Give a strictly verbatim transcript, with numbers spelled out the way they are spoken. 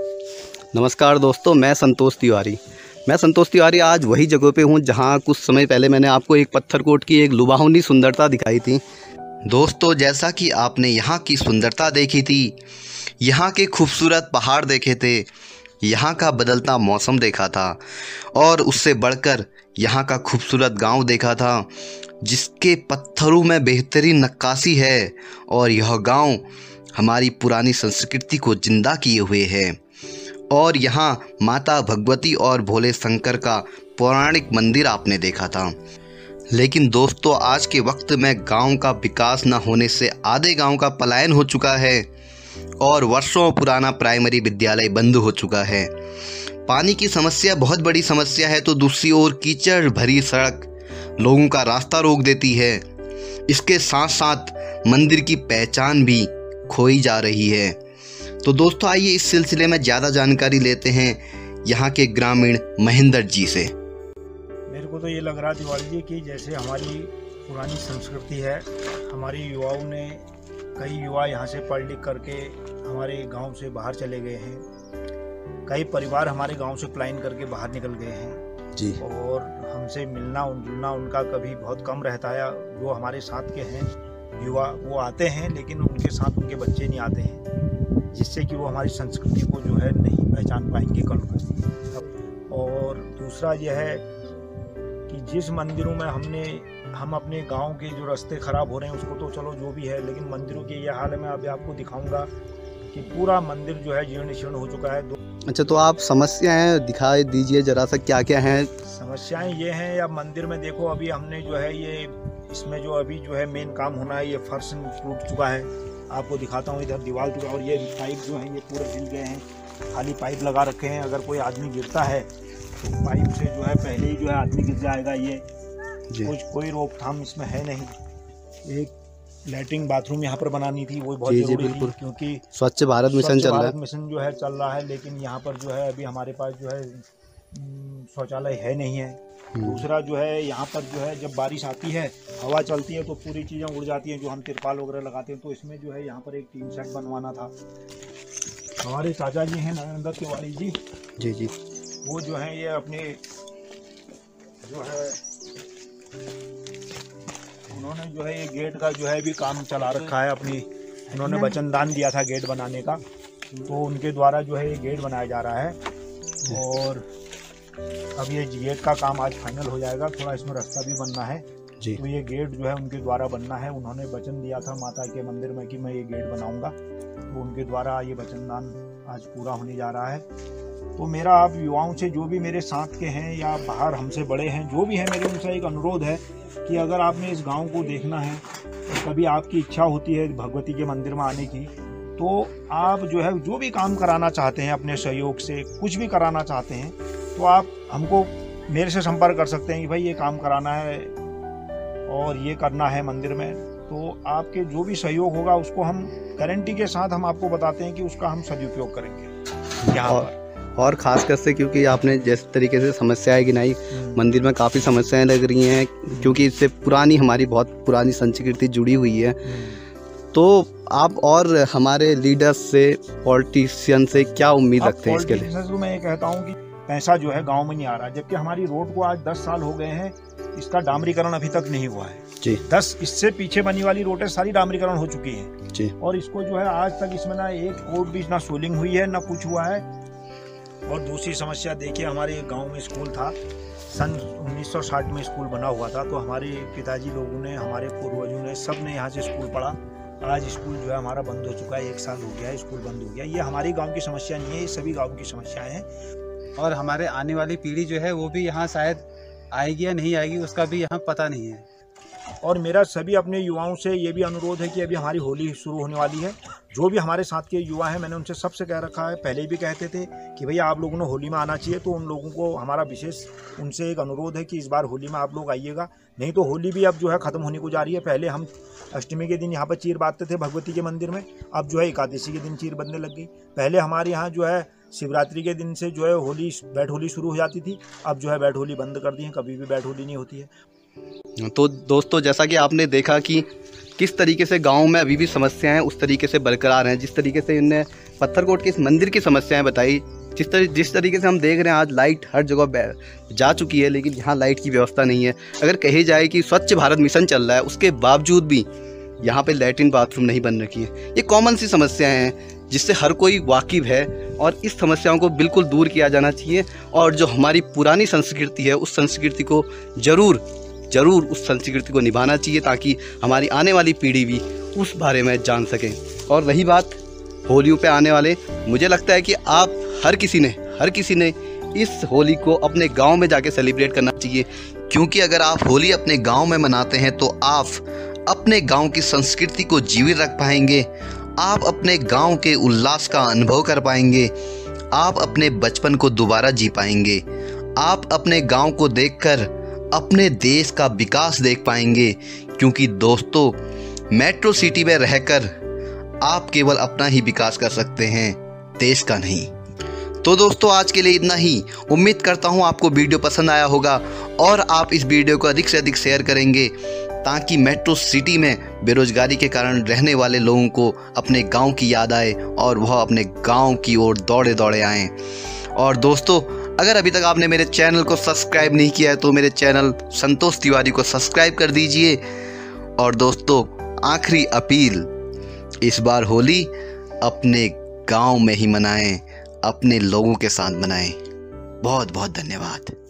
नमस्कार दोस्तों, मैं संतोष तिवारी मैं संतोष तिवारी आज वही जगह पे हूँ जहाँ कुछ समय पहले मैंने आपको एक पत्थरकोट की एक लुभावनी सुंदरता दिखाई थी। दोस्तों, जैसा कि आपने यहाँ की सुंदरता देखी थी, यहाँ के खूबसूरत पहाड़ देखे थे, यहाँ का बदलता मौसम देखा था और उससे बढ़कर यहाँ का खूबसूरत गांव देखा था जिसके पत्थरों में बेहतरीन नक्काशी है और यह गांव हमारी पुरानी संस्कृति को जिंदा किए हुए है। और यहाँ माता भगवती और भोले शंकर का पौराणिक मंदिर आपने देखा था। लेकिन दोस्तों, आज के वक्त में गांव का विकास न होने से आधे गांव का पलायन हो चुका है और वर्षों पुराना प्राइमरी विद्यालय बंद हो चुका है। पानी की समस्या बहुत बड़ी समस्या है, तो दूसरी ओर कीचड़ भरी सड़क लोगों का रास्ता रोक देती है। इसके साथ साथ मंदिर की पहचान भी खोई जा रही है। तो दोस्तों, आइए इस सिलसिले में ज़्यादा जानकारी लेते हैं यहाँ के ग्रामीण महेंद्र जी से। मेरे को तो ये लग रहा है तिवारी जी कि जैसे हमारी पुरानी संस्कृति है, हमारे युवाओं ने कई युवा यहाँ से पढ़ लिख करके हमारे गांव से बाहर चले गए हैं। कई परिवार हमारे गांव से पलायन करके बाहर निकल गए हैं जी। और हमसे मिलना जुलना उनका कभी बहुत कम रहता है। जो हमारे साथ के हैं युवा वो आते हैं, लेकिन उनके साथ उनके बच्चे नहीं आते हैं, जिससे कि वो हमारी संस्कृति को जो है नहीं पहचान पाएंगे कल को। और दूसरा यह है कि जिस मंदिरों में हमने हम अपने गांव के जो रास्ते ख़राब हो रहे हैं उसको तो चलो जो भी है, लेकिन मंदिरों के ये हाल है। मैं अभी आपको दिखाऊंगा कि पूरा मंदिर जो है जीर्ण शीर्ण हो चुका है। अच्छा, तो आप समस्याएं दिखाई दीजिए जरा सा, क्या क्या हैं समस्याएं? ये हैं, अब मंदिर में देखो, अभी हमने जो है ये इसमें जो अभी जो है मेन काम होना है, ये फर्श टूट चुका है। आपको दिखाता हूँ, इधर दीवार टूटा और ये पाइप जो है ये पूरे हिल गए हैं। खाली पाइप लगा रखे हैं, अगर कोई आदमी गिरता है तो पाइप से जो है पहले ही जो है आदमी गिर जाएगा। ये कुछ कोई रोकथाम इसमें है नहीं। एक लैट्रिन बाथरूम यहाँ पर बनानी थी, वो बहुत जरूरी थी, क्योंकि स्वच्छ भारत मिशन चल रहा है मिशन जो है चल रहा है, लेकिन यहाँ पर जो है अभी हमारे पास जो है शौचालय है नहीं है। दूसरा जो है यहाँ पर जो है जब बारिश आती है, हवा चलती है तो पूरी चीज़ें उड़ जाती हैं, जो हम तिरपाल वगैरह लगाते हैं। तो इसमें जो है यहाँ पर एक टीन सेट बनवाना था। हमारे चाचा जी हैं नरेंद्र तिवारी जी जी जी वो जो है ये अपने जो है उन्होंने जो है ये गेट का जो है भी काम चला रखा है अपनी। उन्होंने वचन दान दिया था गेट बनाने का, तो उनके द्वारा जो है ये गेट बनाया जा रहा है। और अब ये गेट का काम आज फाइनल हो जाएगा। थोड़ा इसमें रास्ता भी बनना है जी। तो ये गेट जो है उनके द्वारा बनना है। उन्होंने वचन दिया था माता के मंदिर में कि मैं ये गेट बनाऊंगा, तो उनके द्वारा ये वचन दान आज पूरा होने जा रहा है। तो मेरा आप युवाओं से, जो भी मेरे साथ के हैं या बाहर हमसे बड़े हैं, जो भी है, मेरे उनसे एक अनुरोध है कि अगर आपने इस गांव को देखना है, तो कभी आपकी इच्छा होती है भगवती के मंदिर में आने की, तो आप जो है जो भी काम कराना चाहते हैं अपने सहयोग से, कुछ भी कराना चाहते हैं, तो आप हमको मेरे से संपर्क कर सकते हैं कि भाई ये काम कराना है और ये करना है मंदिर में। तो आपके जो भी सहयोग होगा उसको हम गारंटी के साथ हम आपको बताते हैं कि उसका हम सदुपयोग करेंगे यहाँ पर। और खासकर से क्योंकि आपने जिस तरीके से समस्याएं गिनाई, मंदिर में काफ़ी समस्याएं लग रही हैं, क्योंकि इससे पुरानी हमारी बहुत पुरानी संस्कृति जुड़ी हुई है। तो आप और हमारे लीडर्स से, पॉलिटिशियन से क्या उम्मीद रखते हैं इसके लिए? मैं ये कहता हूँ कि पैसा जो है गांव में नहीं आ रहा, जबकि हमारी रोड को आज दस साल हो गए हैं, इसका डामरीकरण अभी तक नहीं हुआ है जी। दस इससे पीछे बनी वाली रोडें सारी डामरीकरण हो चुकी हैं जी। और इसको जो है आज तक इसमें ना एक कोट भी ना सोलिंग हुई है, ना कुछ हुआ है। और दूसरी समस्या देखिए, हमारे गांव में स्कूल था, सन उन्नीस सौ साठ में स्कूल बना हुआ था। तो हमारे पिताजी लोगों ने, हमारे पूर्वजों ने, सब ने यहाँ से स्कूल पढ़ा। आज स्कूल जो है हमारा बंद हो चुका है, एक साल हो गया है स्कूल बंद हो गया। ये हमारे गांव की समस्या नहीं है, ये सभी गांव की समस्याएं हैं। और हमारे आने वाली पीढ़ी जो है वो भी यहाँ शायद आएगी या नहीं आएगी, उसका भी यहाँ पता नहीं है। और मेरा सभी अपने युवाओं से ये भी अनुरोध है कि अभी हमारी होली शुरू होने वाली है। जो भी हमारे साथ के युवा हैं, मैंने उनसे सबसे कह रखा है, पहले भी कहते थे कि भैया आप लोगों ने होली में आना चाहिए। तो उन लोगों को हमारा विशेष उनसे एक अनुरोध है कि इस बार होली में आप लोग आइएगा। नहीं तो होली भी अब जो है ख़त्म होने को जा रही है। पहले हम अष्टमी के दिन यहाँ पर चीर बांधते थे भगवती के मंदिर में, अब जो है एकादशी के दिन चीर बंधने लग गई। पहले हमारे यहाँ जो है शिवरात्रि के दिन से जो है होली बैट होली शुरू हो जाती थी, अब जो है बैट होली बंद कर दी है, कभी भी बैट होली नहीं होती है। तो दोस्तों, जैसा कि आपने देखा कि किस तरीके से गांव में अभी भी समस्याएं उस तरीके से बरकरार हैं। जिस तरीके से इनने पत्थरकोट के इस मंदिर की समस्याएं बताई, जिस तरह जिस तरीके से हम देख रहे हैं आज लाइट हर जगह जा चुकी है, लेकिन यहाँ लाइट की व्यवस्था नहीं है। अगर कही जाए कि स्वच्छ भारत मिशन चल रहा है, उसके बावजूद भी यहाँ पे लैट्रिन बाथरूम नहीं बन रखी है। ये कॉमन सी समस्याएं हैं जिससे हर कोई वाकिफ़ है, और इस समस्याओं को बिल्कुल दूर किया जाना चाहिए। और जो हमारी पुरानी संस्कृति है, उस संस्कृति को ज़रूर ज़रूर उस संस्कृति को निभाना चाहिए, ताकि हमारी आने वाली पीढ़ी भी उस बारे में जान सकें। और रही बात होलियों पे आने वाले, मुझे लगता है कि आप हर किसी ने हर किसी ने इस होली को अपने गांव में जाके सेलिब्रेट करना चाहिए, क्योंकि अगर आप होली अपने गांव में मनाते हैं तो आप अपने गांव की संस्कृति को जीवित रख पाएंगे, आप अपने गांव के उल्लास का अनुभव कर पाएंगे, आप अपने बचपन को दोबारा जी पाएंगे, आप अपने गांव को देखकर अपने देश का विकास देख पाएंगे। क्योंकि दोस्तों, मेट्रो सिटी में रहकर आप केवल अपना ही विकास कर सकते हैं, देश का नहीं। तो दोस्तों, आज के लिए इतना ही। उम्मीद करता हूं आपको वीडियो पसंद आया होगा और आप इस वीडियो को अधिक से अधिक शेयर करेंगे, ताकि मेट्रो सिटी में बेरोजगारी के कारण रहने वाले लोगों को अपने गांव की याद आए और वह अपने गांव की ओर दौड़े दौड़े आएँ। और दोस्तों, अगर अभी तक आपने मेरे चैनल को सब्सक्राइब नहीं किया है तो मेरे चैनल संतोष तिवारी को सब्सक्राइब कर दीजिए। और दोस्तों, आखिरी अपील, इस बार होली अपने गांव में ही मनाएं, अपने लोगों के साथ मनाएं। बहुत बहुत धन्यवाद।